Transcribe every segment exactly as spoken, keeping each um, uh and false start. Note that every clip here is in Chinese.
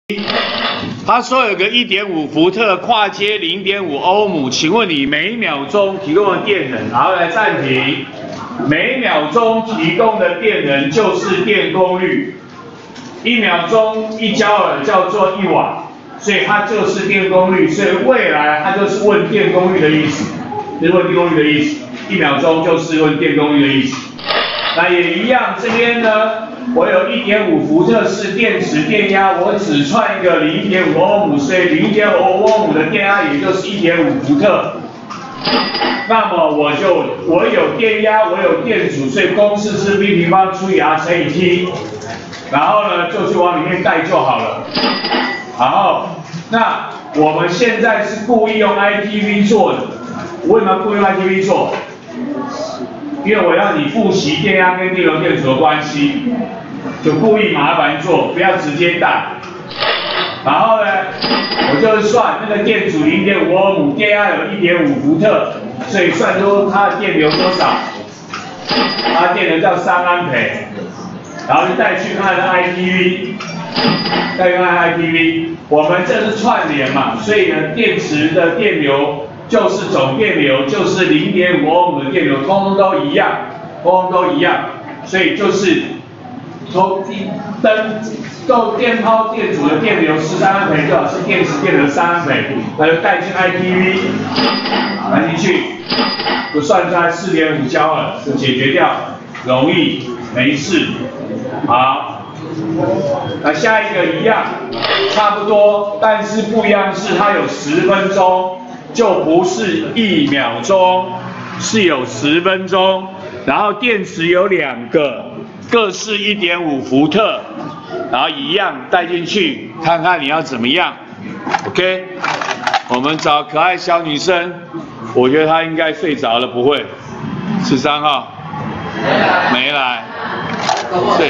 他说有个 一点五 伏特跨接 零点五 欧姆，请问你每秒钟提供的电能，然后来暂停，每秒钟提供的电能就是电功率，一秒钟一焦耳叫做一瓦，所以它就是电功率，所以未来它就是问电功率的意思，就是问电功率的意思，一秒钟就是问电功率的意思。那也一样，这边呢，我有 一点五 伏特式电池电压，我只串一个 零点五 欧姆，所以 零点五 欧姆的电压也就是 一点五 伏特。那么我就我有电压，我有电阻，所以公式是 V 平方除以 R 乘以 T， 然后呢就去往里面带就好了。好，那我们现在是故意用 I T V 做的，我为什么要故意用 I T V 做？因为我要你复习电压跟电流电阻的关系，就故意麻烦做，不要直接带。然后呢，我就是算那个电阻 零点五 欧姆，电压有 一点五 伏特，所以算出它的电流多少，它的电流叫三安培，然后就带去看它的 I T V， 带去看 I T V， 我们这是串联嘛，所以呢，电池的电流就是总电流，就是 零点五 欧姆的电流，通通都一样，通通都一样，所以就是从灯够电泡电阻的电流十三安培，就好是电池电流三安培，那就带进 I T V， 带进去，就算出来 四点五 焦耳，就解决掉，容易没事。好，那下一个一样，差不多，但是不一样是它有十分钟。就不是一秒钟，是有十分钟，然后电池有两个，各是 一点五 伏特，然后一样带进去，看看你要怎么样 ，OK？ 我们找可爱小女生，我觉得她应该睡着了，不会？十三号没来，对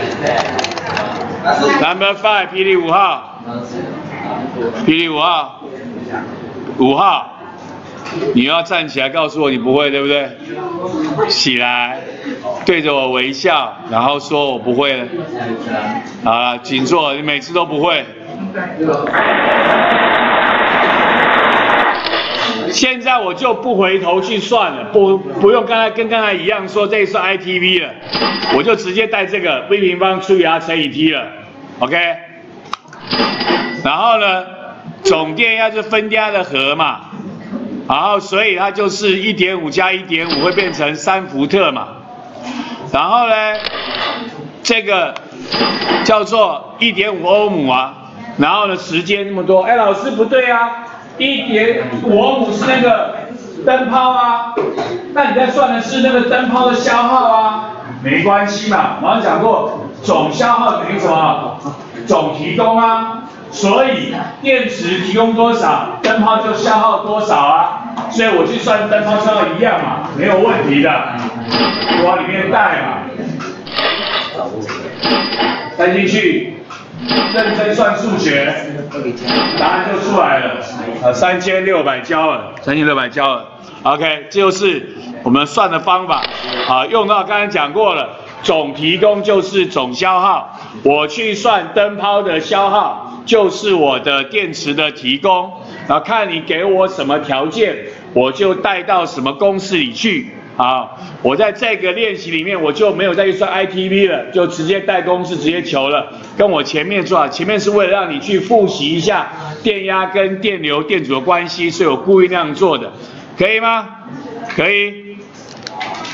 ，Number five， 霹雳五号，霹雳五号，五号。你要站起来告诉我你不会，对不对？起来，对着我微笑，然后说我不会了。好了，请坐。你每次都不会。现在我就不回头去算了，不不用刚才跟刚才一样说这是 I T V 了，我就直接带这个 V 平方除以 R 乘以 T 了 ，OK？ 然后呢，总电压是分电压的和嘛。然后，所以它就是 一点五 加 一点五 会变成三伏特嘛。然后呢，这个叫做 一点五 欧姆啊。然后呢，时间那么多，哎，老师不对啊 ，一点五 欧姆是那个灯泡啊，那你在算的是那个灯泡的消耗啊，没关系嘛。我刚讲过，总消耗等于什么？总提供啊。所以电池提供多少，灯泡就消耗多少啊，所以我去算灯泡消耗一样嘛，没有问题的，往里面带嘛，带进去，认真算数学，答案就出来了，呃，三千六百焦耳，三千六百焦耳 ，OK， 这就是我们算的方法，啊，用到刚才讲过了。总提供就是总消耗，我去算灯泡的消耗，就是我的电池的提供，然后看你给我什么条件，我就带到什么公式里去。好，我在这个练习里面我就没有再去算 I T V 了，就直接带公式直接求了，跟我前面做，前面是为了让你去复习一下电压跟电流电阻的关系，所以我故意那样做的，可以吗？可以。